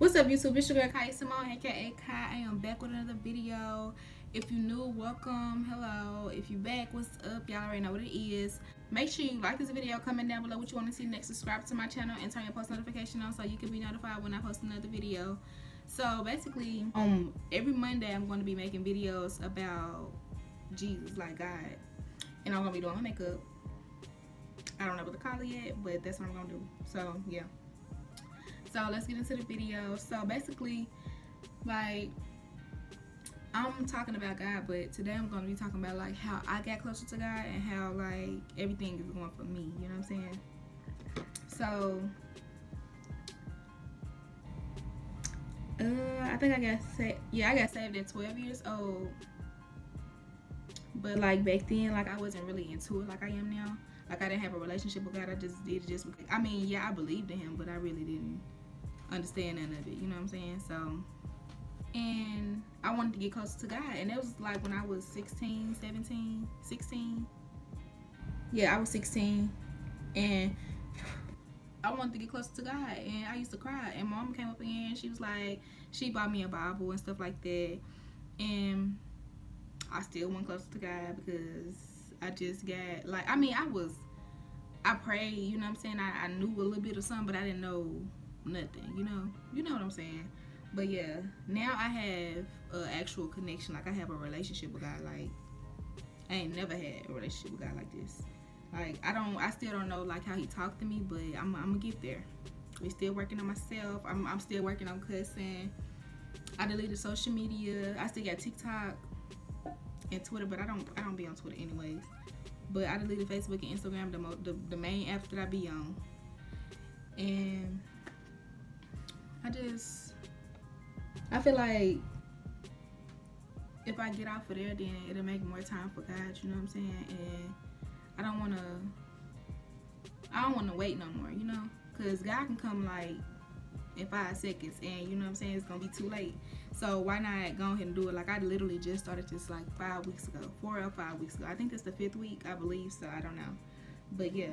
What's up, YouTube? It's your girl Kai Simone, aka Kai. I am back with another video. If you new, welcome. Hello. If you back, what's up? Y'all already know what it is. Make sure you like this video, comment down below what you want to see next, subscribe to my channel, and turn your post notification on so you can be notified when I post another video. So basically, every Monday I'm going to be making videos about Jesus, like God, and I'm going to be doing my makeup. I don't know what to call it yet, but that's what I'm going to do. So yeah. So let's get into the video. So basically, like, I'm talking about God, but today I'm going to be talking about like how I got closer to God and how like everything is going for me, you know what I'm saying? So I think I got saved at 12 years old. But like back then, like I wasn't really into it like I am now. Like I didn't have a relationship with God. I just did it just because, I mean, yeah, I believed in him, but I really didn't understand none of it, you know what I'm saying? So, and I wanted to get closer to God, and it was like when I was 16, 17, 16. Yeah, I was 16, and I wanted to get closer to God, and I used to cry, and my mom came up in here, and she was like, she bought me a Bible and stuff like that, and I still went closer to God because I just got, like, I mean, I prayed, you know what I'm saying? I knew a little bit of something, but I didn't know nothing, you know what I'm saying? But yeah, now I have an actual connection. Like I have a relationship with God. Like I ain't never had a relationship with God like this. Like I still don't know like how he talked to me, but I'm gonna get there. We still working on myself. I'm still working on cussing. I deleted social media. I still got TikTok and Twitter, but I don't be on Twitter anyways. But I deleted Facebook and Instagram, the main apps that I be on. And I feel like if I get off of there, then it'll make more time for God, you know what I'm saying? And I don't wanna wait no more, you know? Cause God can come like in 5 seconds, and you know what I'm saying, it's gonna be too late. So why not go ahead and do it? Like I literally just started this like 5 weeks ago, 4 or 5 weeks ago. I think it's the 5th week, I believe, so I don't know. But yeah,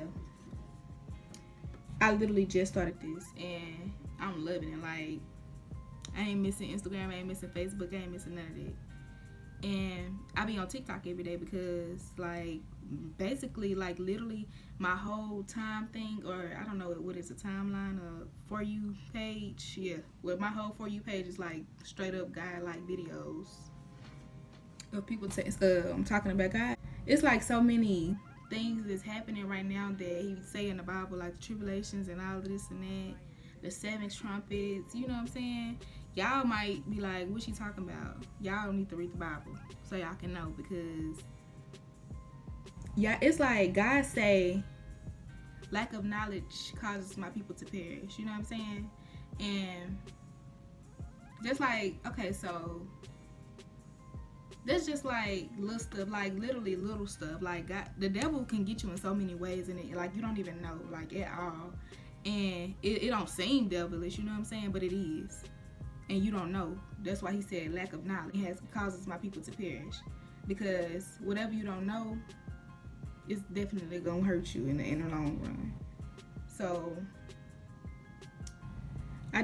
I literally just started this, and I'm loving it. Like I ain't missing Instagram, I ain't missing Facebook, I ain't missing none of that. And I be on TikTok every day because like basically like literally my whole time thing, or I don't know what is a timeline, or For You page, yeah, well my whole For You page is like straight up God like videos of people talking about God. It's like so many things that's happening right now that he say in the Bible, like the tribulations and all of this and that, the 7 trumpets, you know what I'm saying? Y'all might be like, what's she talking about? Y'all need to read the Bible so y'all can know, because yeah, it's like God say lack of knowledge causes my people to perish, you know what I'm saying? And just like, okay, so that's just like little stuff, like literally little stuff. Like God, the devil can get you in so many ways, and it like you don't even know like at all, and it don't seem devilish, you know what I'm saying, but it is, and you don't know. That's why he said lack of knowledge causes my people to perish, because whatever you don't know, it's definitely gonna hurt you in the long run. So I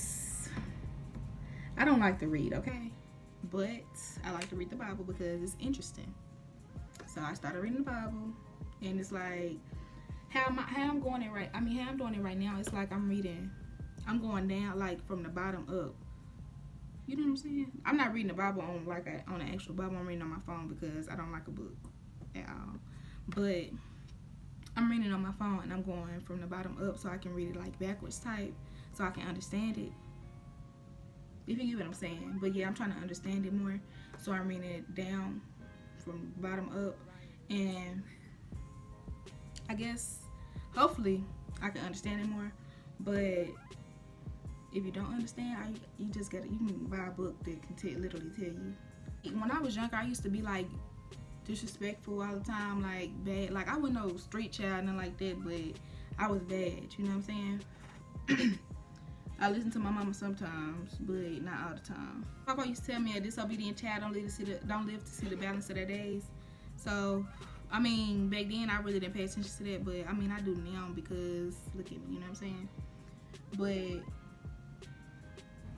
don't like to read, okay, but I like to read the Bible because it's interesting. So I started reading the Bible, and it's like how I'm going it right. I mean, how I'm doing it right now. It's like I'm going down like from the bottom up. You know what I'm saying? I'm not reading the Bible on like on an actual Bible. I'm reading on my phone because I don't like a book at all. But I'm reading on my phone, and I'm going from the bottom up so I can read it like backwards type, so I can understand it. If you get what I'm saying. But yeah, I'm trying to understand it more, so I'm reading it down from the bottom up, and I guess hopefully I can understand it more. But if you don't understand, you can buy a book that can literally tell you. When I was younger, I used to be like disrespectful all the time, like bad. Like I wasn't no street child, nothing like that, but I was bad, you know what I'm saying? I listen to my mama sometimes, but not all the time. My Papa used to tell me a disobedient child don't live to see the balance of their days. So I mean, back then I really didn't pay attention to that, but I mean I do now because look at me, you know what I'm saying? But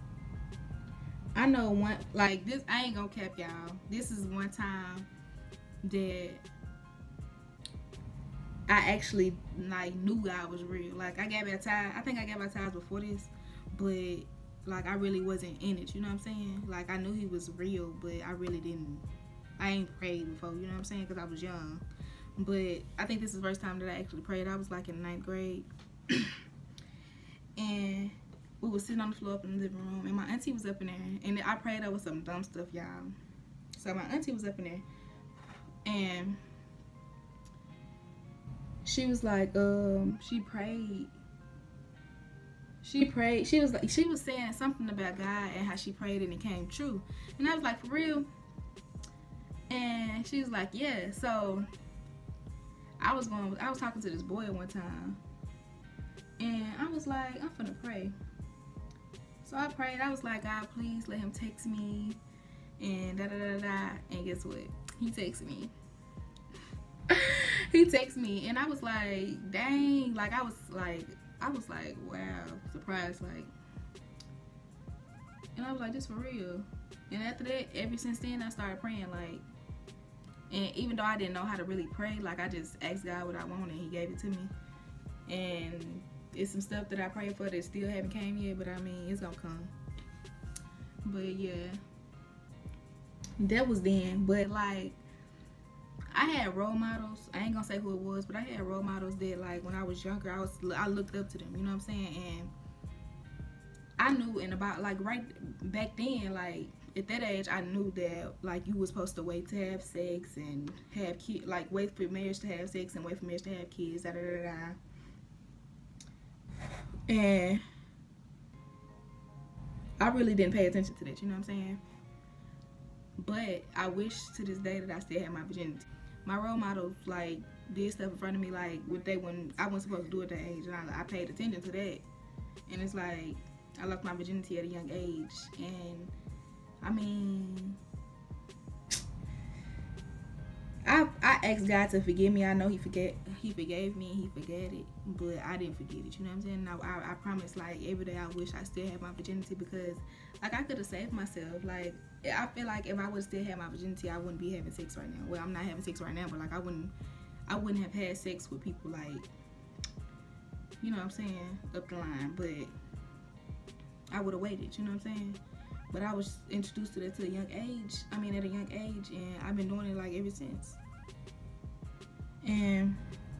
I know one, like this, I ain't gonna cap y'all. This is one time that I actually like knew God was real. Like I got baptized. I think I got baptized before this, but like I really wasn't in it. You know what I'm saying? Like I knew He was real, but I really didn't. I ain't prayed before. You know what I'm saying? Because I was young. But I think this is the first time that I actually prayed. I was like in 9th grade, and we were sitting on the floor up in the living room, and my auntie was up in there, and I prayed over some dumb stuff, y'all. So my auntie was up in there, and she was like, she prayed. She was saying something about God and how she prayed and it came true. And I was like, for real? And she was like, yeah. So I was talking to this boy at one time, and I was like, I'm finna pray. So I prayed. I was like, God, please let him text me, and da da da da. And guess what? He texted me. He texted me, and I was like, dang. Like I was like, wow, surprised. Like, and I was like, this for real. And after that, ever since then, I started praying. Like, and even though I didn't know how to really pray, like I just asked God what I wanted, and He gave it to me. And it's some stuff that I prayed for that still haven't came yet, but I mean, it's gonna come. But yeah, that was then. But like, I had role models. I ain't gonna say who it was, but I had role models that like when I was younger, I looked up to them. You know what I'm saying? And I knew, and about like right back then, like at that age, I knew that like you were supposed to wait to have sex and have kids, like wait for marriage to have sex and wait for marriage to have kids. Da da da da. And I really didn't pay attention to that, you know what I'm saying? But I wish to this day that I still had my virginity. My role models like did stuff in front of me like when I wasn't supposed to do at that age, and I paid attention to that. And it's like I lost my virginity at a young age, and I mean, I asked God to forgive me. I know He forgave me, He forgot it, but I didn't forget it. You know what I'm saying? Now I promise, like every day, I wish I still had my virginity, because like I could have saved myself. Like I feel like if I would still have my virginity, I wouldn't be having sex right now. Well, I'm not having sex right now, but like I wouldn't have had sex with people like, you know what I'm saying, up the line. But I would have waited. You know what I'm saying? But I was introduced to that at a young age, and I've been doing it like ever since. And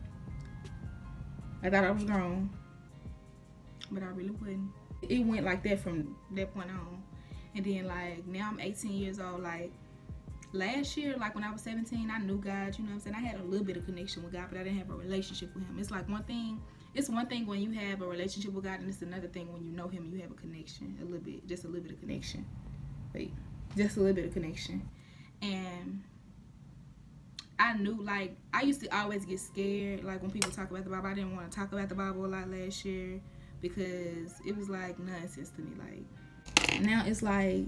I thought I was grown, but I really wasn't. It went like that from that point on. And then like now I'm 18 years old. Like last year, like when I was 17, I knew God, you know what I'm saying? I had a little bit of connection with God, but I didn't have a relationship with Him. It's like one thing when you have a relationship with God, and it's another thing when you know Him, you have a connection, just a little bit of connection. Wait, just a little bit of connection. And I knew, like, I used to always get scared, like when people talk about the Bible. I didn't want to talk about the Bible a lot last year because it was like nonsense to me. Like now it's like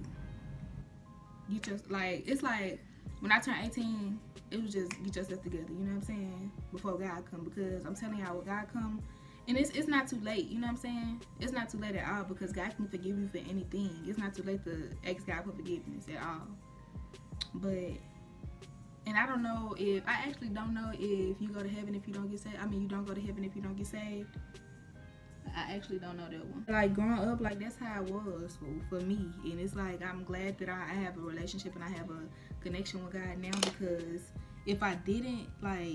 it's like when I turned 18, it was just get yourself together, you know what I'm saying, before God come. Because I'm telling y'all, when God come, and it's not too late, you know what I'm saying? It's not too late at all, because God can forgive you for anything. It's not too late to ask God for forgiveness at all. But, and I actually don't know if you go to heaven if you don't get saved. I mean, you don't go to heaven if you don't get saved. I actually don't know that one. Like growing up, like that's how it was for me. And it's like I'm glad that I have a relationship and I have a connection with God now, because if I didn't, like,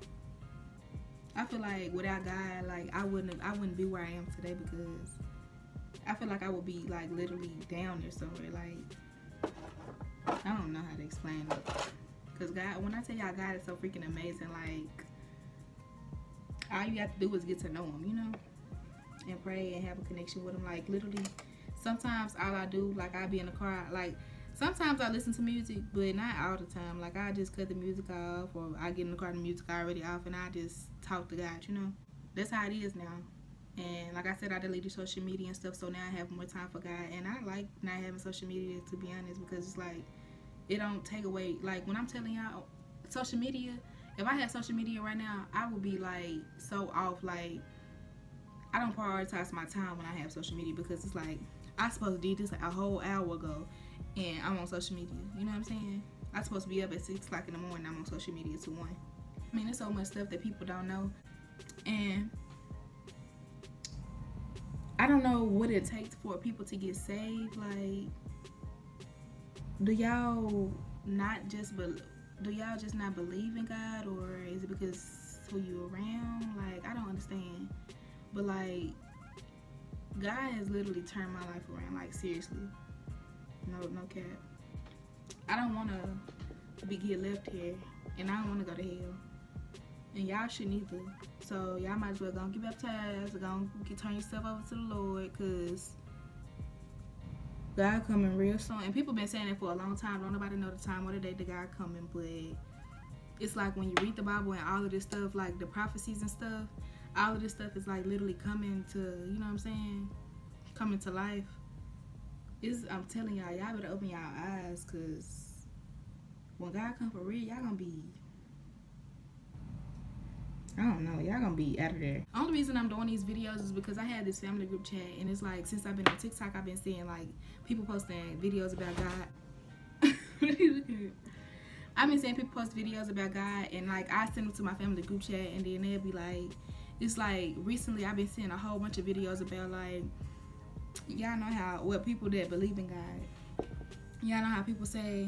I feel like without God, like I wouldn't be where I am today, because I feel like I would be like literally down there somewhere. Like I don't know how to explain it, because God, when I tell y'all, God is so freaking amazing. Like all you have to do is get to know Him, you know, and pray and have a connection with Him. Like literally, sometimes all I do, like I be in the car, like sometimes I listen to music, but not all the time. Like I just cut the music off, or I get in the car and the music already off, and I just talk to God, you know. That's how it is now. And like I said, I deleted social media and stuff, so now I have more time for God. And I like not having social media, to be honest, because it's like it don't take away. Like when I'm telling y'all, social media, if I had social media right now, I would be like so off. Like I don't prioritize my time when I have social media, because it's like I supposed to do this like a whole hour ago, and I'm on social media. You know what I'm saying? I'm supposed to be up at 6 o'clock in the morning. I'm on social media till 1. I mean, there's so much stuff that people don't know. And I don't know what it takes for people to get saved. Like, do y'all just not believe in God, or is it because who you around? Like, I don't understand. But like, God has literally turned my life around. Like, seriously, no cap. I don't want to get left here, and I don't want to go to hell, and y'all shouldn't either. So y'all might as well go get baptized, go turn yourself over to the Lord, cause God coming real soon. And people been saying it for a long time. Don't nobody know the time or the day that God coming, but it's like when you read the Bible and all of this stuff, like the prophecies and stuff, all of this stuff is like literally coming to, you know what I'm saying, coming to life. I'm telling y'all better open y'all eyes, cause when God come for real, y'all gonna be, I don't know, y'all gonna be out of there. Only reason I'm doing these videos is because I had this family group chat, and it's like, since I've been on TikTok, I've been seeing like people posting videos about God. I've been seeing people post videos about God, and like I send them to my family group chat, and then they'll be like, it's like recently I've been seeing a whole bunch of videos about like, y'all know what people that believe in God, y'all know how people say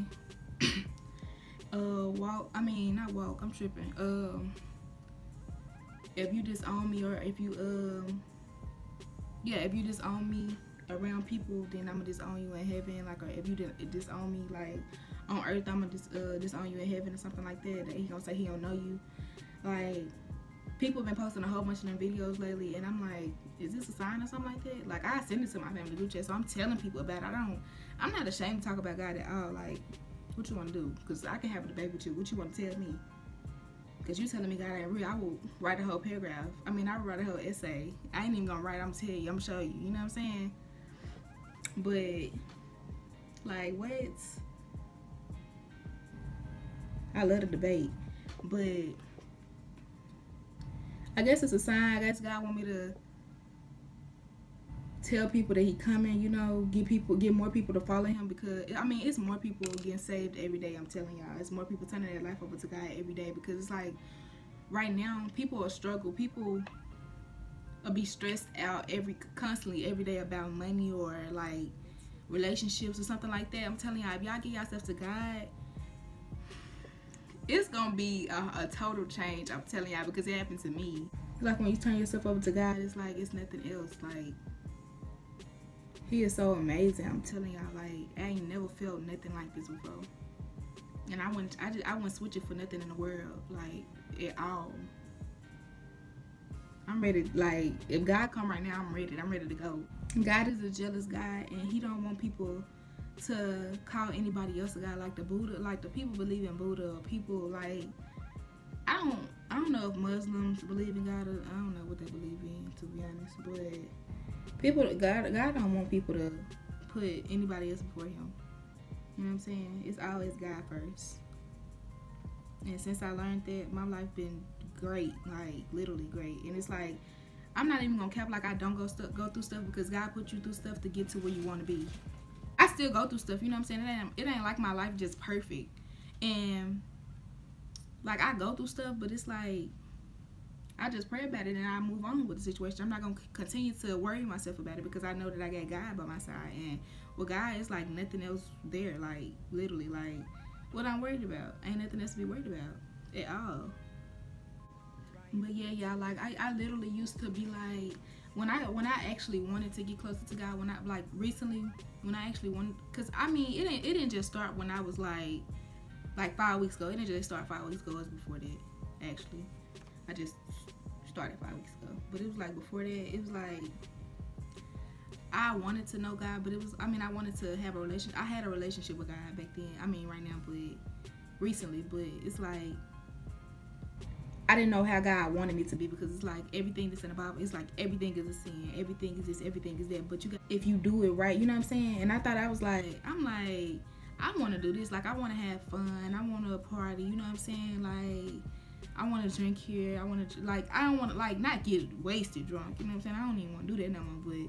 I'm tripping, if you disown me, or if you if you disown me around people, then I'ma disown you in heaven. Like, or if you disown me like on earth, I'ma disown you in heaven, or something like that. That he gonna say he don't know you. Like, people have been posting a whole bunch of them videos lately, and I'm like, is this a sign or something like that? Like, I send it to my family group chat, so I'm telling people about it. I'm not ashamed to talk about God at all. Like, what you want to do? Because I can have a debate with you. What you want to tell me? Because you telling me God ain't real. I will write a whole paragraph. I mean, I will write a whole essay. I ain't even gonna write. I'm gonna tell you. I'm gonna show you. You know what I'm saying? But like, what? I love the debate, but I guess it's a sign. I guess God want me to tell people that he coming, you know, get more people to follow him, because I mean, it's more people getting saved every day. I'm telling y'all, it's more people turning their life over to God every day, because it's like right now people are struggle. People will be stressed out constantly every day about money or like relationships or something like that. I'm telling y'all, if y'all get yourself to God, it's gonna be a total change. I'm telling y'all, because it happened to me. Like, when you turn yourself over to God, it's like it's nothing else. Like, he is so amazing. I'm telling y'all, like, I ain't never felt nothing like this before. And I wouldn't switch it for nothing in the world, like, at all. I'm ready. Like, if God come right now, I'm ready to go. God is a jealous God, and he don't want people to call anybody else a God. Like the Buddha, like the people believe in Buddha, or people like, I don't know if Muslims believe in God, or I don't know what they believe in, to be honest. But God don't want people to put anybody else before him. You know what I'm saying? It's always God first. And since I learned that, my life been great, like literally great. And it's like, I'm not even gonna cap like I don't go through stuff, because God put you through stuff to get to where you want to be. I still go through stuff, you know what I'm saying? It ain't like my life just perfect. And like, I go through stuff, but it's like, I just pray about it and I move on with the situation. I'm not gonna continue to worry myself about it, because I know that I got God by my side. And with God, it's like nothing else there. Like, literally, like, what I'm worried about, ain't nothing else to be worried about at all. But yeah, y'all, like, I literally used to be like, when I actually wanted to get closer to God, when I, like, recently, when I actually wanted, because I mean, it didn't just start when I was like 5 weeks ago. It didn't just start 5 weeks ago. It was before that, actually. I just started 5 weeks ago. But it was like before that, it was like, I wanted to know God, but it was, I mean, I wanted to have a relationship. I had a relationship with God back then. I mean, right now, but recently. But it's like, I didn't know how God wanted me to be, because it's like everything that's in the Bible, it's like everything is a sin, everything is this, everything is that. But you got, if you do it right, you know what I'm saying? And I thought, I was like, I want to do this. Like, I want to have fun. I want to party. You know what I'm saying? Like, I want to drink here. I want to, like, I don't want to, like, not get wasted drunk. You know what I'm saying? I don't even want to do that no more. But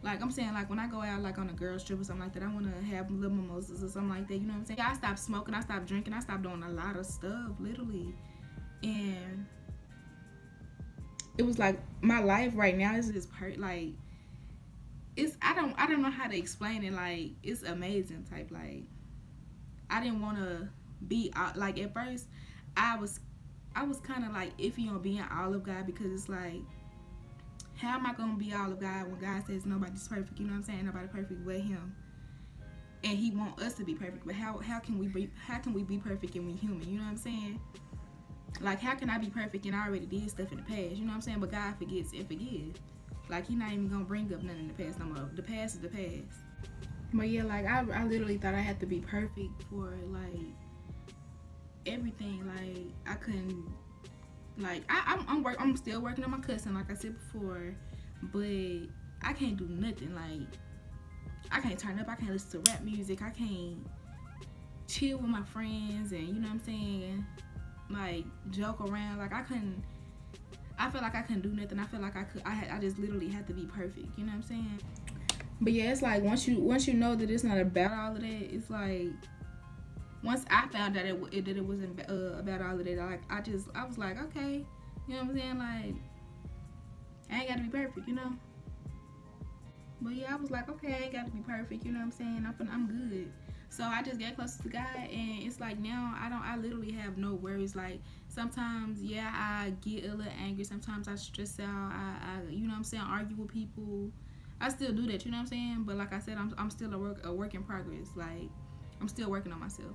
Like, I'm saying, like, when I go out, like, on a girls trip or something like that, I want to have little mimosas or something like that, you know what I'm saying? I stopped smoking, I stopped drinking, I stopped doing a lot of stuff, literally. And it was like, my life right now is just like, it's, I don't know how to explain it, like, it's amazing type, like, I didn't want to be, like, at first, I was kind of, like, iffy on being all of God, because it's like, how am I gonna be all of God when God says nobody's perfect? You know what I'm saying? Nobody perfect but Him, and He want us to be perfect. But how can we be perfect and we human? You know what I'm saying? Like, how can I be perfect and I already did stuff in the past? You know what I'm saying? But God forgets and forgives. Like, He not even gonna bring up nothing in the past no more. The past is the past. But yeah, like, I literally thought I had to be perfect for, like, everything. Like, I couldn't. Like, I'm still working on my cussing, like I said before, but I can't do nothing. Like, I can't turn up, I can't listen to rap music, I can't chill with my friends, and you know what I'm saying, like, joke around. Like, I feel like I couldn't do nothing. I feel like I just literally had to be perfect, you know what I'm saying? But yeah, it's like, once you know that it's not about all of that, it's like, once I found out that it wasn't about all of that, like, I was like, okay, you know what I'm saying? Like, I ain't got to be perfect, you know? But yeah, I was like, okay, I ain't got to be perfect, you know what I'm saying? I'm good. So I just get closer to God, and it's like, now I literally have no worries. Like, sometimes, yeah, I get a little angry. Sometimes I stress out. I you know what I'm saying, argue with people. I still do that, you know what I'm saying? But like I said, I'm still a work in progress. Like, I'm still working on myself.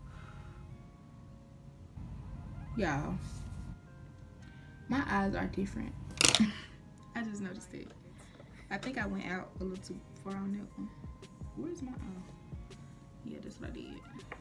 Y'all, my eyes are different. I just noticed it. I think I went out a little too far on that one. Where's my eye? Yeah, that's what I did.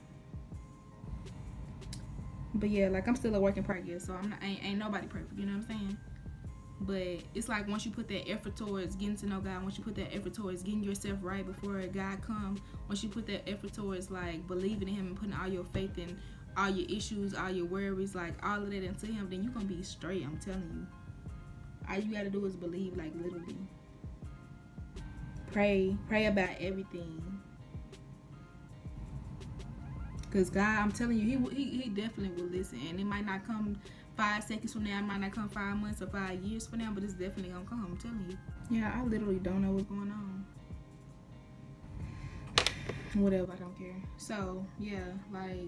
But yeah, like, I'm still a work in progress, so ain't nobody perfect, you know what I'm saying? But it's like, once you put that effort towards getting to know God, once you put that effort towards getting yourself right before God comes, once you put that effort towards, like, believing in Him and putting all your faith in all your issues, all your worries, like, all of that into Him, then you're gonna be straight. I'm telling you. All you gotta do is believe, like, literally. Pray about everything. Cause God, I'm telling you, He definitely will listen, and it might not come 5 seconds from now, it might not come 5 months or 5 years from now, but it's definitely gonna come. I'm telling you. Yeah, I literally don't know what's going on. Whatever, I don't care. So yeah, like,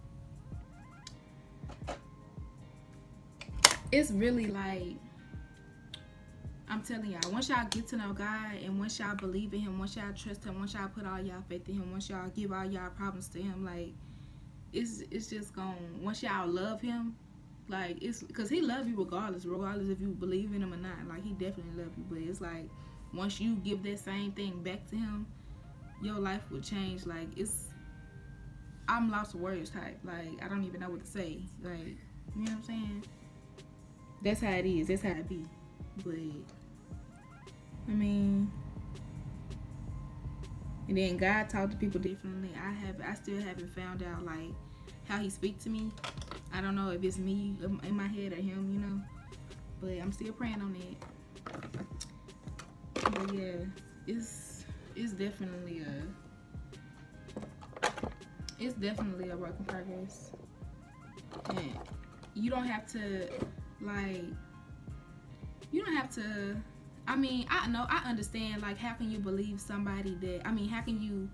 it's really like, I'm telling y'all, once y'all get to know God, and once y'all believe in Him, once y'all trust Him, once y'all put all y'all faith in Him, once y'all give all y'all problems to Him, like, it's just gonna, once y'all love Him, like, it's because He love you regardless if you believe in Him or not. Like, He definitely love you, but it's like, once you give that same thing back to Him, your life will change. Like, I'm lost for words type. Like, I don't even know what to say. Like, you know what I'm saying? That's how it is. That's how it be. But I mean, and then God talk to people differently. I still haven't found out, like, how He speak to me. I don't know if it's me in my head or Him, you know. But I'm still praying on it. But yeah, it's definitely a work in progress. And you don't have to, like, I mean, I understand, like, how can you believe somebody that, I mean, how can you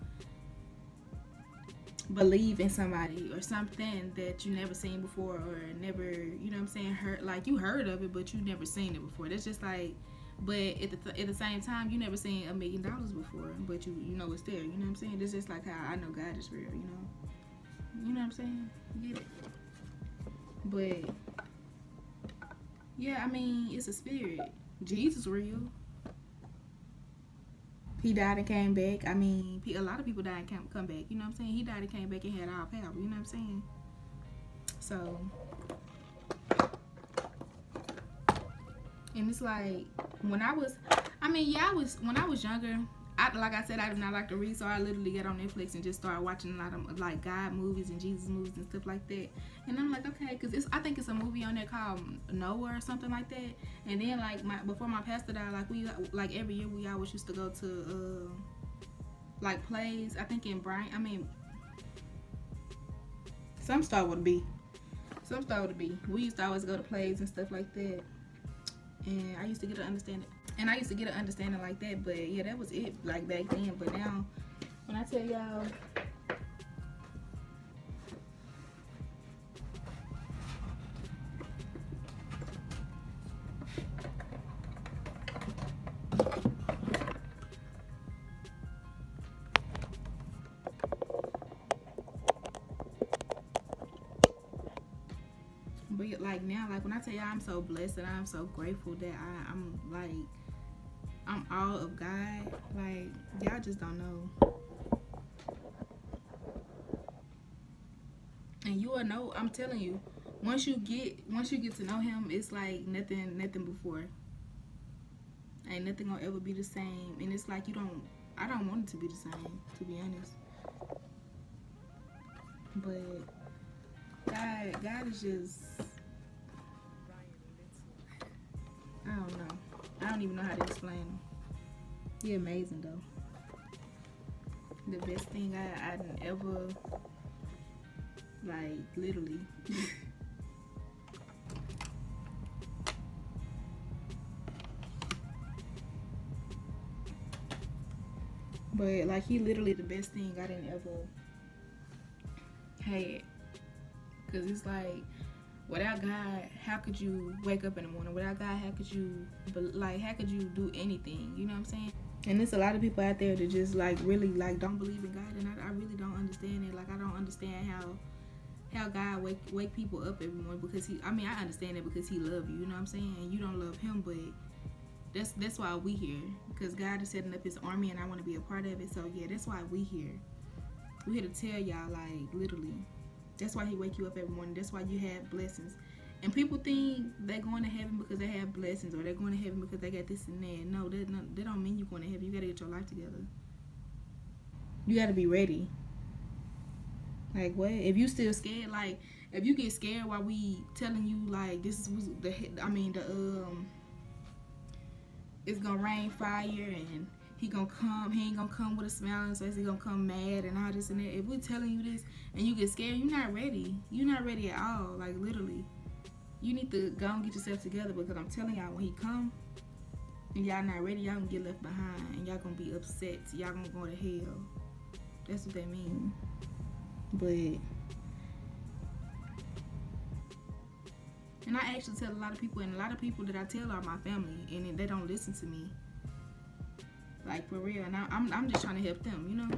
believe in somebody or something that you never seen before, or never, you know what I'm saying, like, you heard of it, but you never seen it before. That's just like, but at the same time, you never seen $1 million before, but you know it's there, you know what I'm saying? It's just like how I know God is real, you know what I'm saying? You get it? But yeah, I mean, it's a spirit. Jesus real. He died and came back. I mean, a lot of people died and come back. You know what I'm saying? He died and came back and had all power. You know what I'm saying? So, and it's like, when I was younger, like I said, I do not like to read, so I literally get on Netflix and just start watching a lot of like God movies and Jesus movies and stuff like that. And I'm like, okay, because I think it's a movie on there called Noah or something like that. And then like before my pastor died, like we like every year we always used to go to like plays. I think in some start with a B. Some start with a B. We used to always go to plays and stuff like that. And I used to get an understanding. And I used to get an understanding like that, but yeah, that was it like back then. But now, when I tell y'all, but like now, like when I tell y'all, I'm so blessed and I'm so grateful that I'm like, I'm all of God. Like, y'all just don't know. And you will know, I'm telling you, once you get to know him, it's like nothing before. Ain't nothing gonna ever be the same. And it's like I don't want it to be the same, to be honest. But God is just, I don't know. I don't even know how to explain him. He amazing though. The best thing I done ever, like, literally. But like, he literally the best thing I didn't ever had. Cause it's like, without God, how could you wake up in the morning? Without God, how could you do anything? You know what I'm saying? And there's a lot of people out there that just like really like don't believe in God, and I really don't understand it. Like, I don't understand how God wake people up every morning, because I understand it because he love you, you know what I'm saying? And you don't love him, but that's why we here, because God is setting up his army and I want to be a part of it. So yeah, that's why we here. We here to tell y'all, like, literally, that's why he wake you up every morning. That's why you have blessings. And people think they're going to heaven because they have blessings, or they're going to heaven because they got this and that. No, that don't mean you're going to heaven. You got to get your life together. You got to be ready. Like, what? If you still scared, like, if you get scared while we telling you, like, this is it's gonna rain fire and he ain't gonna come with a smile and says he gonna come mad and all this and that. If we're telling you this and you get scared, you're not ready. You're not ready at all. Like, literally, you need to go and get yourself together, because I'm telling y'all, when he come and y'all not ready, y'all gonna get left behind and y'all gonna be upset. Y'all gonna go to hell. That's what that means. But, and I actually tell a lot of people, and a lot of people that I tell are my family, and they don't listen to me. Like, for real. And I'm just trying to help them, you know?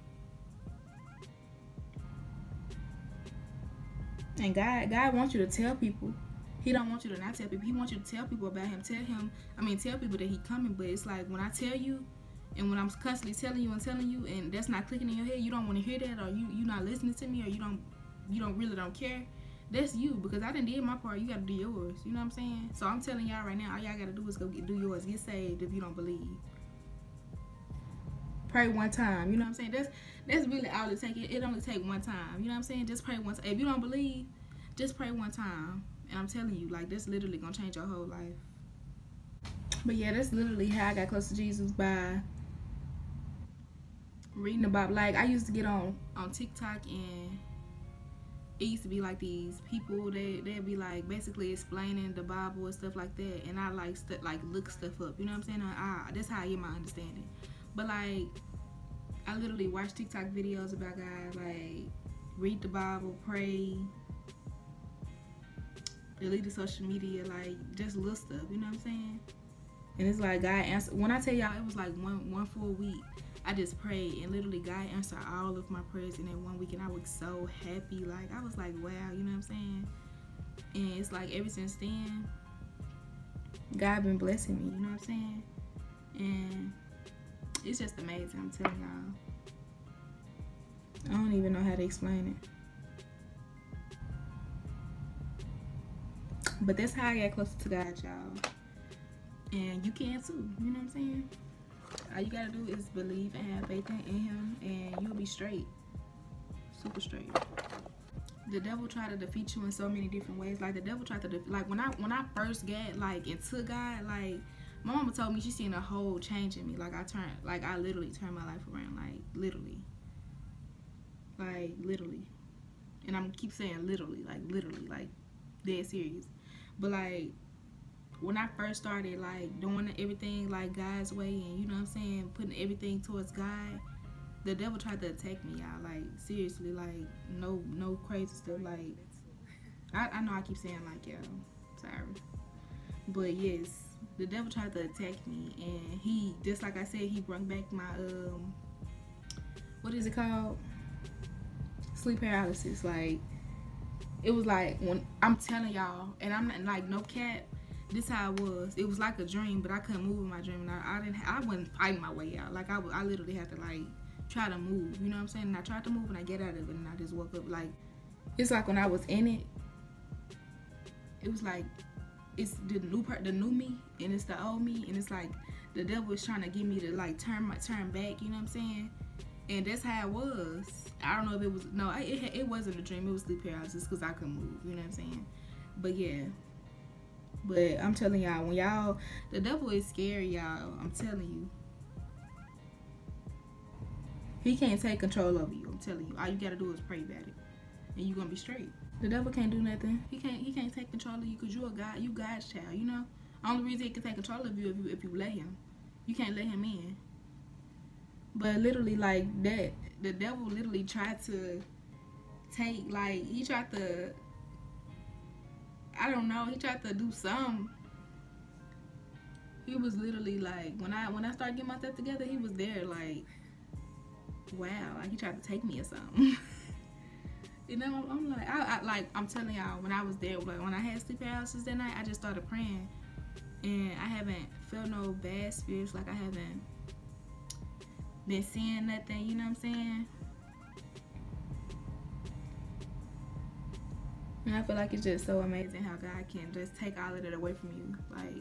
And God wants you to tell people. He don't want you to not tell people. He wants you to tell people about him. Tell people that he coming. But it's like, when I tell you, and when I'm constantly telling you, and that's not clicking in your head, you don't want to hear that, or you not listening to me, or you don't care. That's you, because I done did my part. You got to do yours. You know what I'm saying? So I'm telling y'all right now, all y'all got to do is do yours. Get saved if you don't believe. Pray one time. You know what I'm saying? That's really all it takes. It only take one time. You know what I'm saying? Just pray one time. If you don't believe, just pray one time. And I'm telling you, like, that's literally going to change your whole life. But yeah, that's literally how I got close to Jesus, by reading the Bible. Like, I used to get on TikTok, and it used to be like these people, they'd be like basically explaining the Bible and stuff like that, and I like look stuff up, you know what I'm saying? That's how I get my understanding. But like, I literally watch TikTok videos about God, like read the Bible, pray, delete the social media, like just little stuff, you know what I'm saying? And it's like God answered. When I tell y'all, it was like one full week, I just prayed, and literally God answered all of my prayers in that 1 week, and I was so happy. Like, I was like, wow, you know what I'm saying? And it's like, ever since then, God been blessing me, you know what I'm saying? And it's just amazing, I'm telling y'all. I don't even know how to explain it. But that's how I got closer to God, y'all. And you can too, you know what I'm saying? All you gotta do is believe and have faith in him, and you'll be straight. Super straight. The devil tried to defeat you in so many different ways. Like the devil tried to like when I first got like into God, like my mama told me she seen a whole change in me. Like I literally turned my life around. Like literally. And I'm keep saying literally, like dead serious. But like when I first started like doing everything like God's way, and you know what I'm saying, putting everything towards God, the devil tried to attack me, y'all. Like seriously, like no crazy stuff. Like I know I keep saying like, y'all, sorry, but yes, the devil tried to attack me, and he, just like I said, he brought back my what is it called? Sleep paralysis. Like it was like, when I'm telling y'all, and I'm not like no cap, this how it was. It was like a dream, but I couldn't move in my dream, and I wasn't fighting my way out. Like I literally had to like try to move, you know what I'm saying? And I tried to move and I get out of it, and I just woke up. Like it's like when I was in it, it was like it's the new me, and it's the old me, and it's like the devil is trying to get me to like turn back, you know what I'm saying? And that's how it was. I don't know if it was, no, it wasn't a dream. It was sleep paralysis because I couldn't move, you know what I'm saying? But yeah, but I'm telling y'all, when y'all, the devil is scary, y'all. I'm telling you. He can't take control over you. I'm telling you. All you gotta do is pray about it, and you're gonna be straight. The devil can't do nothing. He can't take control of you because you're a God. You God's child. You know. Only reason he can take control of you if you let him. You can't let him in. But literally, like that, the devil literally tried to take, like he tried to, I don't know, he tried to do something. He was literally like, when I started getting myself together, he was there like, wow, like he tried to take me or something. You know, I'm like, I'm telling y'all, when I was there, like when I had sleep paralysis that night, I just started praying, and I haven't felt no bad spirits. Like I haven't been seeing nothing, you know what I'm saying? And I feel like it's just so amazing how God can just take all of it away from you. Like,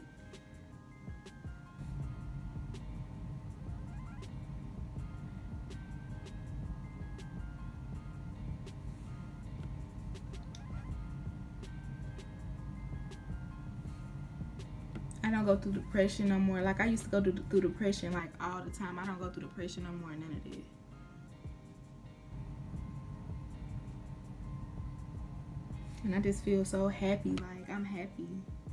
I don't go through depression no more. Like I used to go through depression like all the time. I don't go through depression no more, none of that. And I just feel so happy, like I'm happy.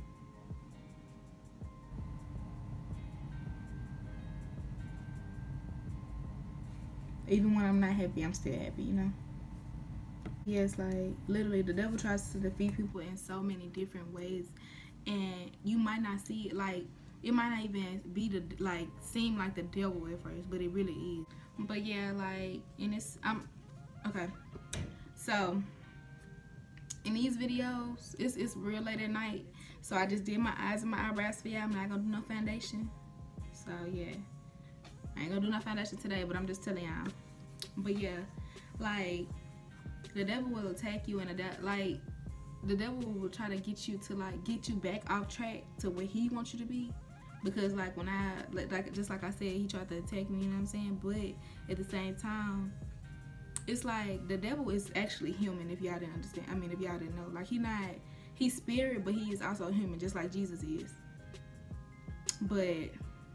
Even when I'm not happy, I'm still happy, you know? Yes, like literally the devil tries to defeat people in so many different ways, and you might not see it, like it might not even be seem like the devil at first, but it really is. But yeah, like, and I'm okay, so in these videos, it's real late at night, so I just did my eyes and my eyebrows for y'all. I'm not gonna do no foundation, so yeah, I ain't gonna do no foundation today, but I'm just telling y'all. But yeah, like the devil will attack you, and the devil will try to get you to get you back off track to where he wants you to be. Because like when just like I said, he tried to attack me, you know what I'm saying? But at the same time, it's like the devil is actually human, if y'all didn't understand. I mean, if y'all didn't know, like he's spirit, but he is also human, just like Jesus is. But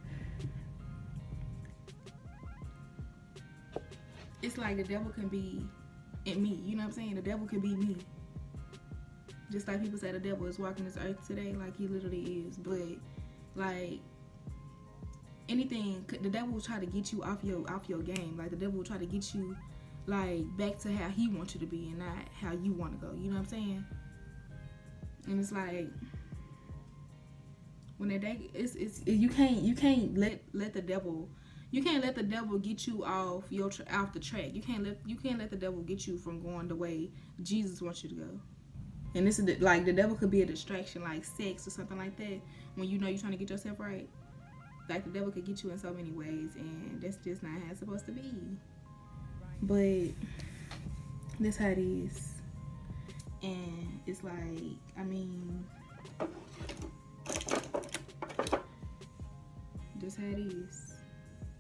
it's like the devil can be in me, you know what I'm saying? The devil can be me. Just like people say the devil is walking this earth today, like he literally is. But like anything, the devil will try to get you off your game. Like the devil will try to get you like back to how he wants you to be and not how you want to go. You know what I'm saying? And it's like when that day, you can't let the devil. You can't let the devil get you off the track. You can't let the devil get you from going the way Jesus wants you to go. And this is like the devil could be a distraction, like sex or something like that. When you know you're trying to get yourself right, like the devil could get you in so many ways, and that's just not how it's supposed to be. But that's how it is, and it's like, I mean, that's how it is.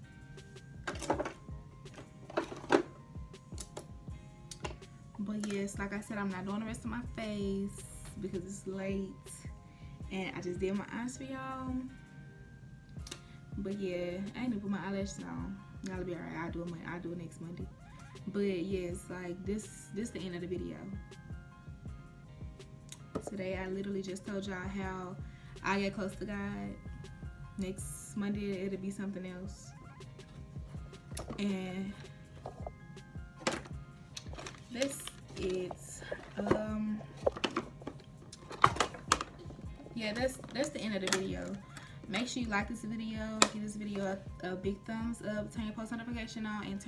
yes, like I said, I'm not doing the rest of my face because it's late. And I just did my eyes for y'all. But yeah, I ain't even put my eyelashes on. Y'all be alright. I'll do it next Monday. But yes, like this the end of the video. Today I literally just told y'all how I get close to God. Next Monday it'll be something else. And this is yeah, that's the end of the video. Make sure you like this video, give this video a big thumbs up, turn your post notification on, and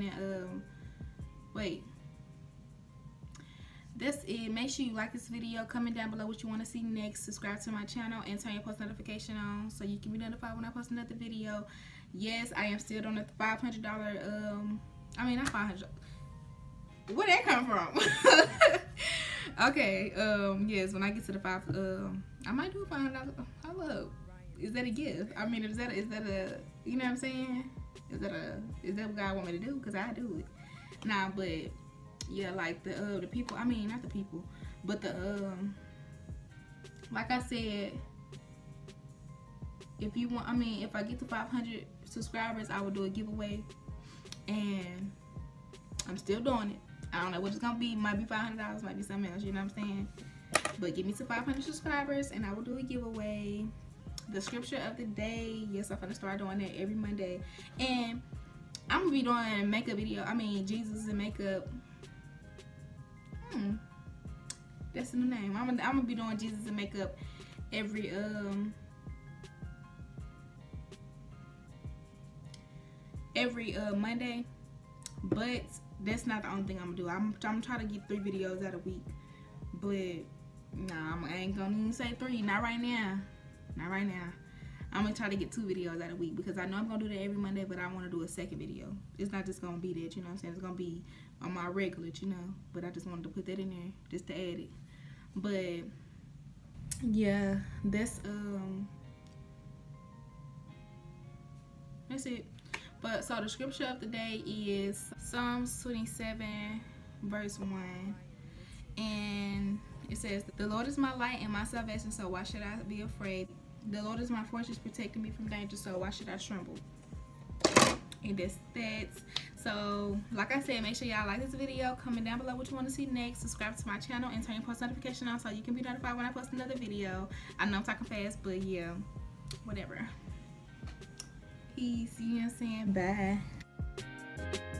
that's it. Make sure you like this video, comment down below what you want to see next, subscribe to my channel, and turn your post notification on so you can be notified when I post another video. Yes, I am still on the $500 not $500. Where'd that come from? Okay, yes, when I get to the I might do a $500. Hold up. Is that a gift? I mean, is that a, you know what I'm saying? Is that what God want me to do? Because I do it. Nah, but yeah, like the people, I mean, not the people, but the like I said, if you want, I mean, if I get to 500 subscribers, I will do a giveaway, and I'm still doing it. I don't know what it's gonna be. Might be $500, might be something else, you know what I'm saying? But get me to 500 subscribers and I will do a giveaway. The scripture of the day, yes, I'm gonna start doing that every Monday. And I'm gonna be doing makeup video. I mean, Jesus and makeup. That's the new name. I'm gonna be doing Jesus and makeup every Monday. But that's not the only thing I'm gonna do. I'm trying to get 3 videos out a week. But nah, I ain't gonna even say 3. Not right now. Not right now. I'm gonna try to get 2 videos out a week because I know I'm gonna do that every Monday, but I want to do a second video. It's not just gonna be that, you know what I'm saying? It's gonna be on my regular, you know. But I just wanted to put that in there just to add it. But yeah, that's it. But so the scripture of the day is Psalms 27 verse 1, and it says, "The Lord is my light and my salvation, so why should I be afraid? The Lord is my fortress, protecting me from danger, so why should I tremble?" And that's that. So like I said, make sure y'all like this video, comment down below what you want to see next, subscribe to my channel, and turn your post notification on so you can be notified when I post another video. I know I'm talking fast, but yeah, whatever. Peace. You know what I'm saying? Bye.